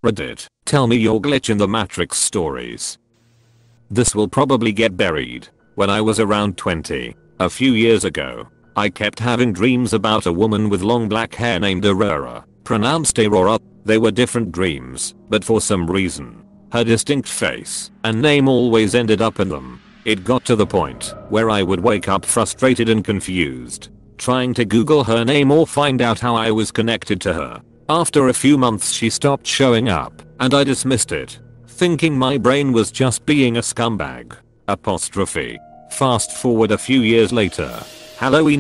Reddit, tell me your glitch in the Matrix stories. This will probably get buried. When I was around 20, a few years ago, I kept having dreams about a woman with long black hair named Aurora, pronounced Aurora. They were different dreams, but for some reason, her distinct face and name always ended up in them. It got to the point where I would wake up frustrated and confused, trying to Google her name or find out how I was connected to her. After a few months she stopped showing up, and I dismissed it, thinking my brain was just being a scumbag. Fast forward a few years later, Halloween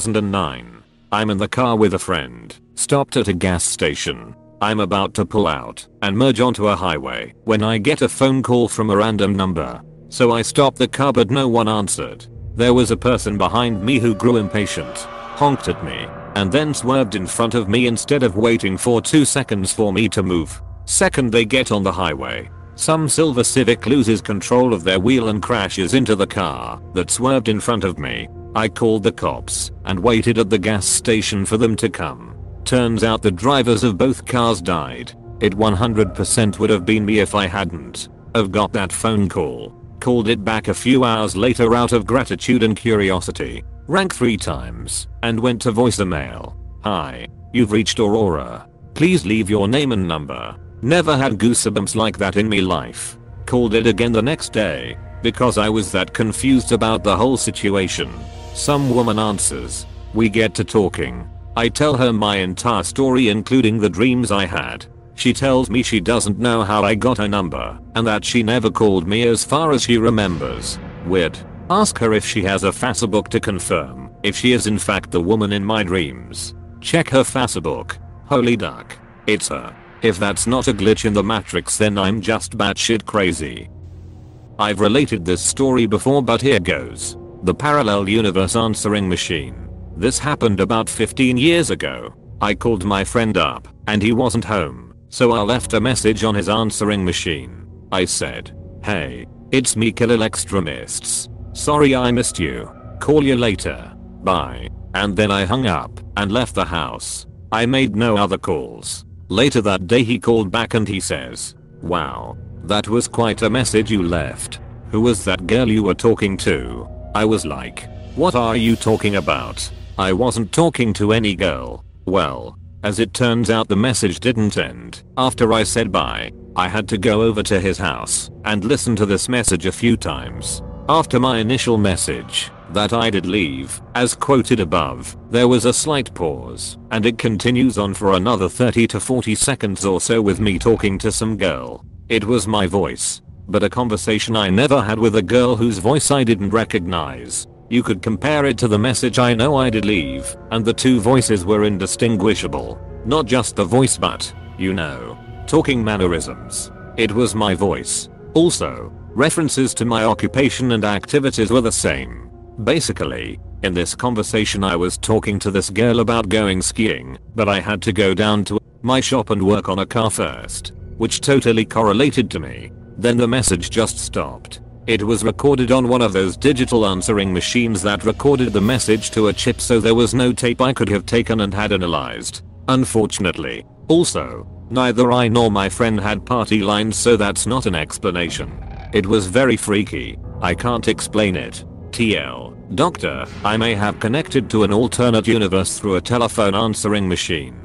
2009. I'm in the car with a friend, stopped at a gas station. I'm about to pull out and merge onto a highway when I get a phone call from a random number. So I stopped the car but no one answered. There was a person behind me who grew impatient, honked at me, and then swerved in front of me instead of waiting for 2 seconds for me to move. Second they get on the highway, some silver Civic loses control of their wheel and crashes into the car that swerved in front of me. I called the cops and waited at the gas station for them to come. Turns out the drivers of both cars died. It 100% would have been me if I hadn't have got that phone call. Called it back a few hours later out of gratitude and curiosity. Rang 3 times and went to voicemail. Hi, you've reached Aurora. Please leave your name and number. Never had goosebumps like that in me life. Called it again the next day because I was that confused about the whole situation. Some woman answers. We get to talking. I tell her my entire story including the dreams I had. She tells me she doesn't know how I got her number and that she never called me as far as she remembers. Weird. Ask her if she has a Facebook to confirm if she is in fact the woman in my dreams. Check her Facebook. Holy duck. It's her. If that's not a glitch in the Matrix then I'm just batshit crazy. I've related this story before but here goes. The parallel universe answering machine. This happened about 15 years ago. I called my friend up and he wasn't home, so I left a message on his answering machine. I said, "Hey, it's me Killer Extremists. Sorry I missed you. Call you later. Bye." And then I hung up and left the house. I made no other calls. Later that day he called back and he says, "Wow, that was quite a message you left. Who was that girl you were talking to?" I was like, "What are you talking about? I wasn't talking to any girl." Well, as it turns out the message didn't end after I said bye. I had to go over to his house and listen to this message a few times. After my initial message that I did leave, as quoted above, there was a slight pause and it continues on for another 30 to 40 seconds or so with me talking to some girl. It was my voice, but a conversation I never had with a girl whose voice I didn't recognize. You could compare it to the message I know I did leave, and the two voices were indistinguishable. Not just the voice but, you know, talking mannerisms. It was my voice. Also, references to my occupation and activities were the same. Basically, in this conversation I was talking to this girl about going skiing, but I had to go down to my shop and work on a car first, which totally correlated to me. Then the message just stopped. It was recorded on one of those digital answering machines that recorded the message to a chip, so there was no tape I could have taken and had analyzed. Unfortunately. Also, neither I nor my friend had party lines, so that's not an explanation. It was very freaky. I can't explain it. TL. Doctor, I may have connected to an alternate universe through a telephone answering machine.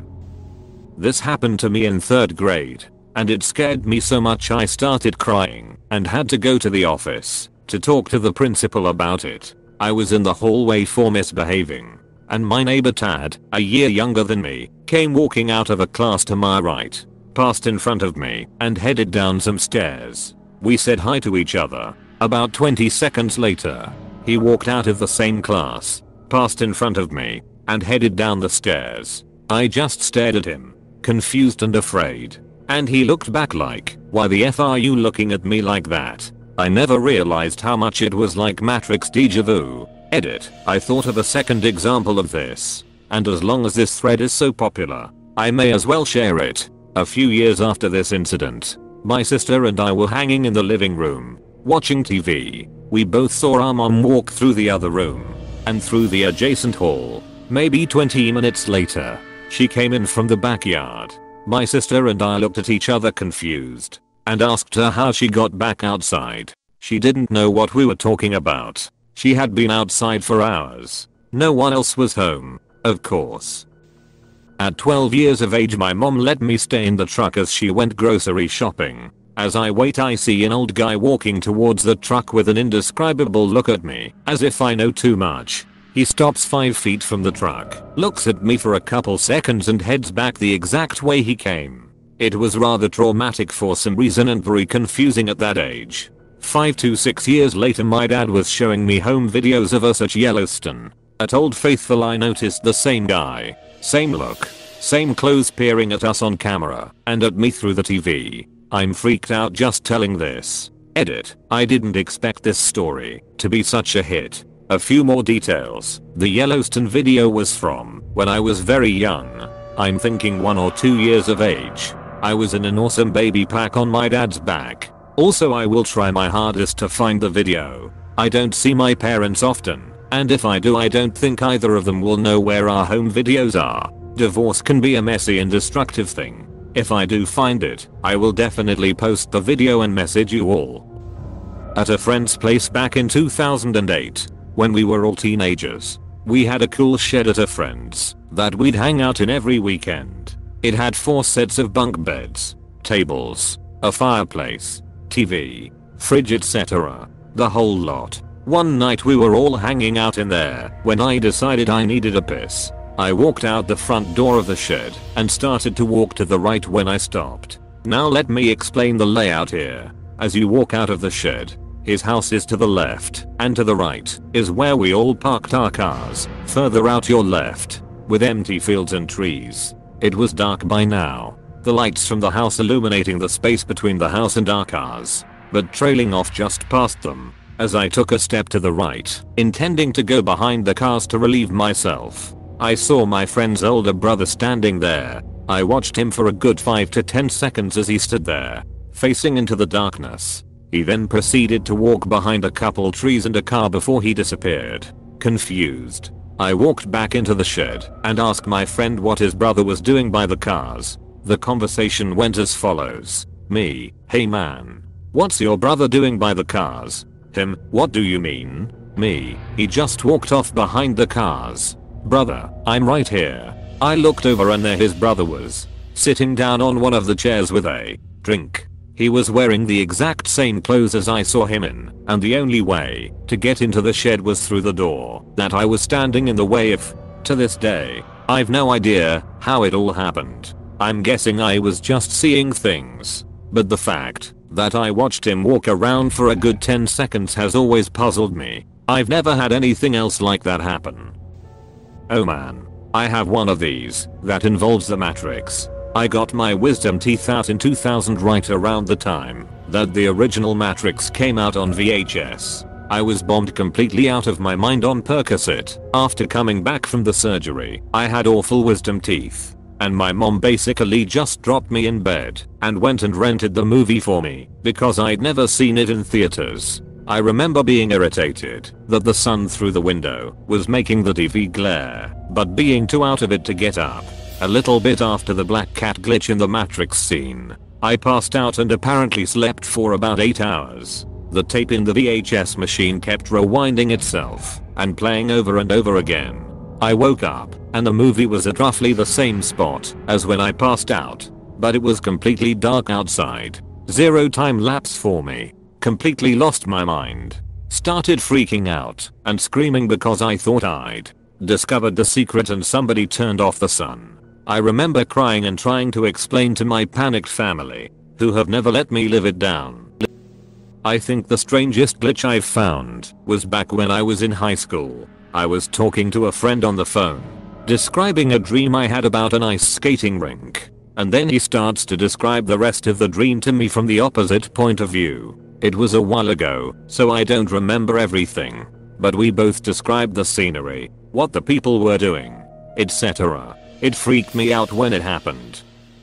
This happened to me in 3rd grade. And it scared me so much I started crying and had to go to the office to talk to the principal about it. I was in the hallway for misbehaving, and my neighbor Tad, a year younger than me, came walking out of a class to my right, passed in front of me, and headed down some stairs. We said hi to each other. About 20 seconds later, he walked out of the same class, passed in front of me, and headed down the stairs. I just stared at him, confused and afraid. And he looked back like, "Why the F are you looking at me like that?" I never realized how much it was like Matrix deja vu. Edit. I thought of a second example of this, and as long as this thread is so popular, I may as well share it. A few years after this incident, my sister and I were hanging in the living room, watching TV. We both saw our mom walk through the other room and through the adjacent hall. Maybe 20 minutes later, she came in from the backyard. My sister and I looked at each other confused and asked her how she got back outside. She didn't know what we were talking about. She had been outside for hours. No one else was home, of course. At 12 years of age, my mom let me stay in the truck as she went grocery shopping. As I wait, I see an old guy walking towards the truck with an indescribable look at me, as if I know too much. He stops 5 feet from the truck, looks at me for a couple seconds and heads back the exact way he came. It was rather traumatic for some reason and very confusing at that age. 5 to 6 years later, my dad was showing me home videos of us at Yellowstone. At Old Faithful, I noticed the same guy, same look, same clothes peering at us on camera and at me through the TV. I'm freaked out just telling this. Edit. I didn't expect this story to be such a hit. A few more details. The Yellowstone video was from when I was very young. I'm thinking 1 or 2 years of age. I was in an awesome baby pack on my dad's back. Also, I will try my hardest to find the video. I don't see my parents often, and if I do, I don't think either of them will know where our home videos are. Divorce can be a messy and destructive thing. If I do find it, I will definitely post the video and message you all. At a friend's place back in 2008, when we were all teenagers, we had a cool shed at a friend's that we'd hang out in every weekend. It had 4 sets of bunk beds, tables, a fireplace, TV, fridge, etc. The whole lot. One night we were all hanging out in there when I decided I needed a piss. I walked out the front door of the shed and started to walk to the right when I stopped. Now let me explain the layout here. As you walk out of the shed, his house is to the left, and to the right is where we all parked our cars. Further out your left, with empty fields and trees. It was dark by now, the lights from the house illuminating the space between the house and our cars, but trailing off just past them. As I took a step to the right, intending to go behind the cars to relieve myself, I saw my friend's older brother standing there. I watched him for a good 5 to 10 seconds as he stood there, facing into the darkness. He then proceeded to walk behind a couple trees and a car before he disappeared. Confused, I walked back into the shed and asked my friend what his brother was doing by the cars. The conversation went as follows. Me: hey man, what's your brother doing by the cars? Him: what do you mean? Me: he just walked off behind the cars. Brother: I'm right here. I looked over and there his brother was, sitting down on one of the chairs with a drink. He was wearing the exact same clothes as I saw him in, and the only way to get into the shed was through the door that I was standing in the way of. To this day, I've no idea how it all happened. I'm guessing I was just seeing things. But the fact that I watched him walk around for a good 10 seconds has always puzzled me. I've never had anything else like that happen. Oh man, I have one of these that involves the Matrix. I got my wisdom teeth out in 2000, right around the time that the original Matrix came out on VHS. I was bombed completely out of my mind on Percocet. After coming back from the surgery, I had awful wisdom teeth, and my mom basically just dropped me in bed and went and rented the movie for me because I'd never seen it in theaters. I remember being irritated that the sun through the window was making the TV glare, but being too out of it to get up. A little bit after the black cat glitch in the Matrix scene, I passed out and apparently slept for about 8 hours. The tape in the VHS machine kept rewinding itself and playing over and over again. I woke up and the movie was at roughly the same spot as when I passed out, but it was completely dark outside. 0 time lapse for me. Completely lost my mind. Started freaking out and screaming because I thought I'd discovered the secret and somebody turned off the sun. I remember crying and trying to explain to my panicked family, who have never let me live it down. I think the strangest glitch I've found was back when I was in high school. I was talking to a friend on the phone, describing a dream I had about an ice skating rink, and then he starts to describe the rest of the dream to me from the opposite point of view. It was a while ago, so I don't remember everything, but we both described the scenery, what the people were doing, etc. It freaked me out when it happened.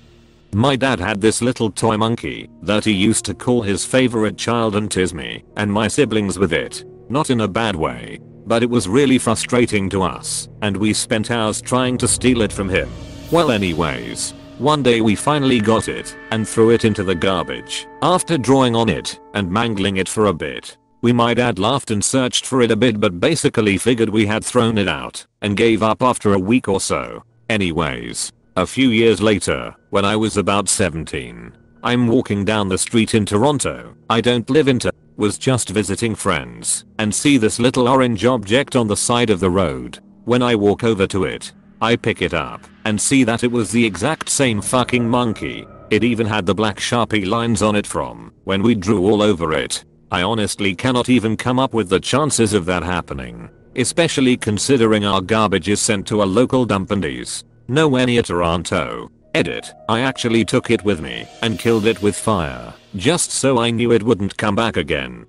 My dad had this little toy monkey that he used to call his favorite child and tease me and my siblings with it. Not in a bad way, but it was really frustrating to us, and we spent hours trying to steal it from him. Well anyways, One day we finally got it and threw it into the garbage. After drawing on it and mangling it for a bit, we might add laughed and searched for it a bit, but basically figured we had thrown it out and gave up after a week or so. Anyways, a few years later, when I was about 17, I'm walking down the street in Toronto. I don't live in was just visiting friends and see this little orange object on the side of the road. When I walk over to it, I pick it up and see that it was the exact same fucking monkey. It even had the black Sharpie lines on it from when we drew all over it. I honestly cannot even come up with the chances of that happening, especially considering our garbage is sent to a local dump-and-dies nowhere near Toronto. Edit. I actually took it with me and killed it with fire, just so I knew it wouldn't come back again.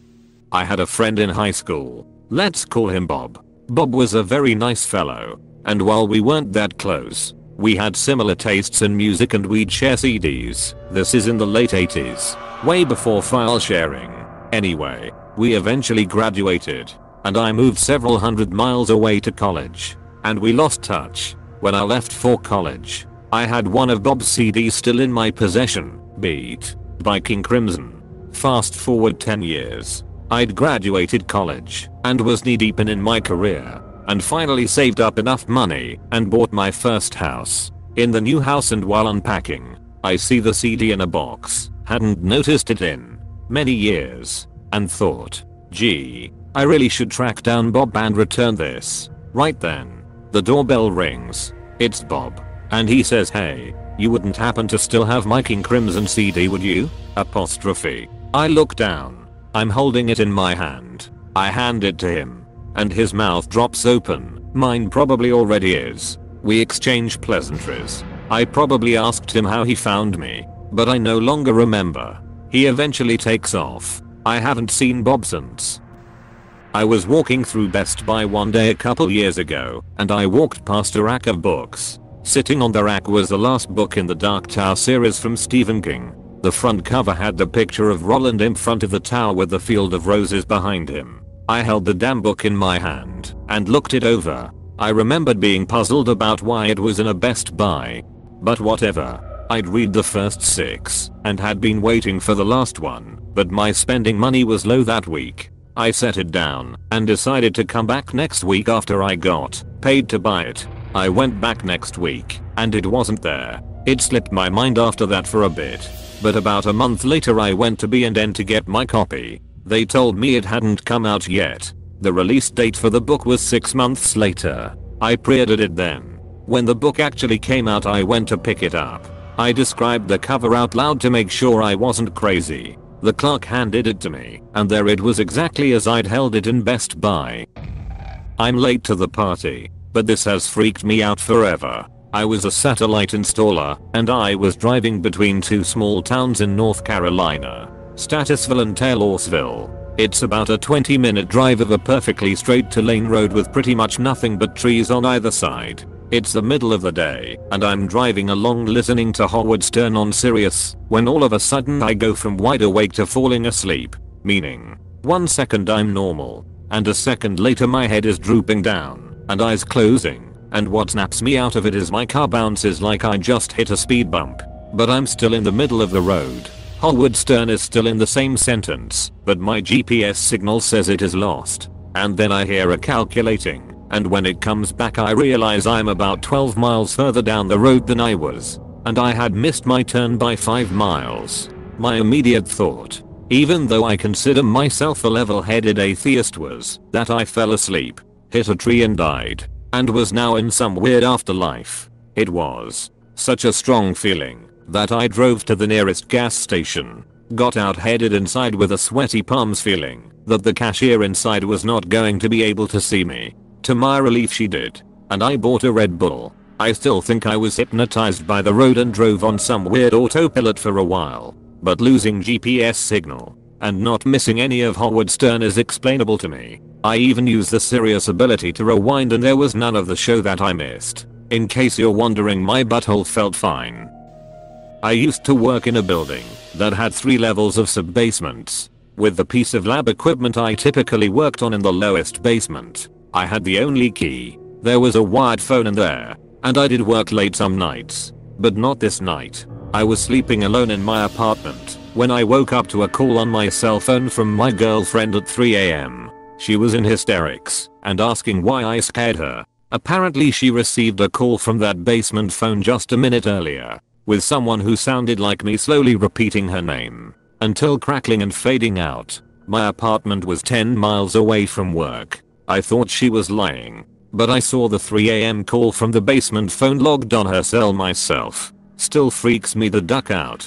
I had a friend in high school. Let's call him Bob. Bob was a very nice fellow, and while we weren't that close, we had similar tastes in music and we'd share CDs. This is in the late 80s, way before file sharing. Anyway, we eventually graduated, and I moved several hundred miles away to college, and we lost touch. When I left for college, I had one of Bob's CDs still in my possession, Beat by King Crimson. Fast forward 10 years. I'd graduated college and was knee deep in my career, and finally saved up enough money and bought my first house. In the new house, and while unpacking, I see the CD in a box. Hadn't noticed it in many years and thought, gee, I really should track down Bob and return this. Right then, the doorbell rings. It's Bob. And he says, hey, you wouldn't happen to still have my King Crimson CD, would you? Apostrophe. I look down. I'm holding it in my hand. I hand it to him, and his mouth drops open. Mine probably already is. We exchange pleasantries. I probably asked him how he found me, but I no longer remember. He eventually takes off. I haven't seen Bob since. I was walking through Best Buy one day a couple years ago, and I walked past a rack of books. Sitting on the rack was the last book in the Dark Tower series from Stephen King. The front cover had the picture of Roland in front of the tower with the field of roses behind him. I held the damn book in my hand and looked it over. I remembered being puzzled about why it was in a Best Buy. But whatever. I'd read the first 6 and had been waiting for the last one, but my spending money was low that week. I set it down and decided to come back next week after I got paid to buy it. I went back next week and it wasn't there. It slipped my mind after that for a bit, but about a month later I went to B&N to get my copy. They told me it hadn't come out yet. The release date for the book was 6 months later. I pre-ordered it then. When the book actually came out, I went to pick it up. I described the cover out loud to make sure I wasn't crazy. The clerk handed it to me, and there it was exactly as I'd held it in Best Buy. I'm late to the party, but this has freaked me out forever. I was a satellite installer, and I was driving between 2 small towns in North Carolina, Statusville and Taylorsville. It's about a 20-minute drive of a perfectly straight 2-lane road with pretty much nothing but trees on either side. It's the middle of the day, and I'm driving along listening to Howard Stern on Sirius, when all of a sudden I go from wide awake to falling asleep. Meaning, 1 second I'm normal, and a second later my head is drooping down, and eyes closing, and what snaps me out of it is my car bounces like I just hit a speed bump. But I'm still in the middle of the road. Howard Stern is still in the same sentence, but my GPS signal says it is lost. And then I hear a calculating. And when it comes back I realize I'm about 12 miles further down the road than I was, and I had missed my turn by 5 miles. My immediate thought, even though I consider myself a level-headed atheist, was that I fell asleep, hit a tree and died, and was now in some weird afterlife. It was such a strong feeling that I drove to the nearest gas station, got out, headed inside with a sweaty palms feeling that the cashier inside was not going to be able to see me. To my relief she did, and I bought a Red Bull. I still think I was hypnotized by the road and drove on some weird autopilot for a while, but losing GPS signal and not missing any of Howard Stern is explainable to me. I even used the Sirius ability to rewind and there was none of the show that I missed. In case you're wondering, my butthole felt fine. I used to work in a building that had 3 levels of sub-basements. With the piece of lab equipment I typically worked on in the lowest basement, I had the only key. There was a wired phone in there, and I did work late some nights. But not this night. I was sleeping alone in my apartment when I woke up to a call on my cell phone from my girlfriend at 3 am. She was in hysterics and asking why I scared her. Apparently she received a call from that basement phone just a minute earlier with someone who sounded like me slowly repeating her name until crackling and fading out. My apartment was 10 miles away from work. I thought she was lying, but I saw the 3 am call from the basement phone logged on her cell myself. Still freaks me the duck out.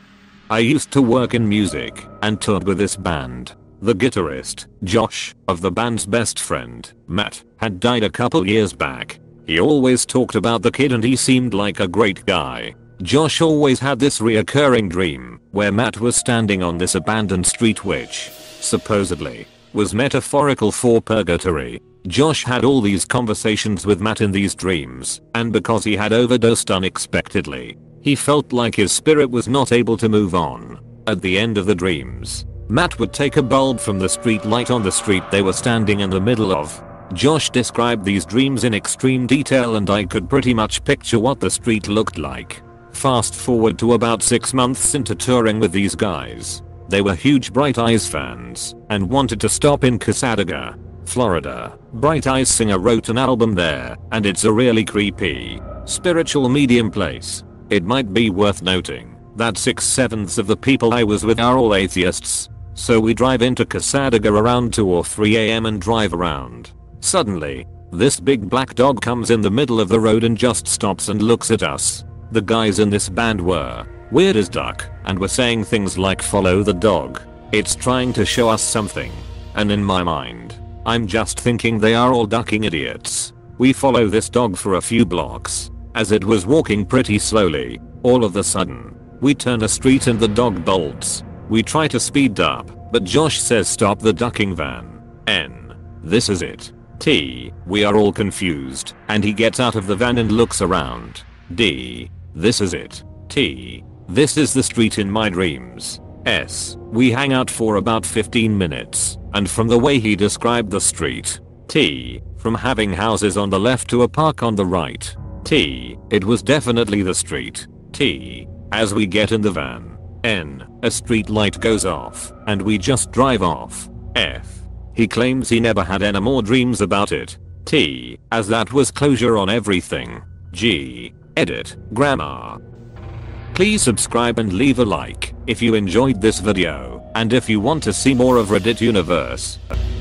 I used to work in music and toured with this band. The guitarist, Josh, of the band's best friend, Matt, had died a couple years back. He always talked about the kid and he seemed like a great guy. Josh always had this reoccurring dream where Matt was standing on this abandoned street which, supposedly, was metaphorical for purgatory. Josh had all these conversations with Matt in these dreams, and because he had overdosed unexpectedly, he felt like his spirit was not able to move on. At the end of the dreams, Matt would take a bulb from the street light on the street they were standing in the middle of. Josh described these dreams in extreme detail and I could pretty much picture what the street looked like. Fast forward to about 6 months into touring with these guys. They were huge Bright Eyes fans and wanted to stop in Cassadaga, Florida. Bright Eyes singer wrote an album there and it's a really creepy, spiritual medium place. It might be worth noting that 6/7 of the people I was with are all atheists. So we drive into Cassadaga around 2 or 3 am and drive around. Suddenly, this big black dog comes in the middle of the road and just stops and looks at us. The guys in this band were weird as duck and were saying things like follow the dog. It's trying to show us something. And in my mind, I'm just thinking they are all ducking idiots. We follow this dog for a few blocks. As it was walking pretty slowly, all of a sudden, we turn a street and the dog bolts. We try to speed up, but Josh says stop the ducking van. N. This is it. T. We are all confused, and he gets out of the van and looks around. D. This is it. T. This is the street in my dreams. S. We hang out for about 15 minutes, and from the way he described the street. T. From having houses on the left to a park on the right. T. It was definitely the street. T. As we get in the van. N. A street light goes off, and we just drive off. F. He claims he never had any more dreams about it. T. As that was closure on everything. G. Edit. Grammar. Please subscribe and leave a like if you enjoyed this video, and if you want to see more of Reddit Universe.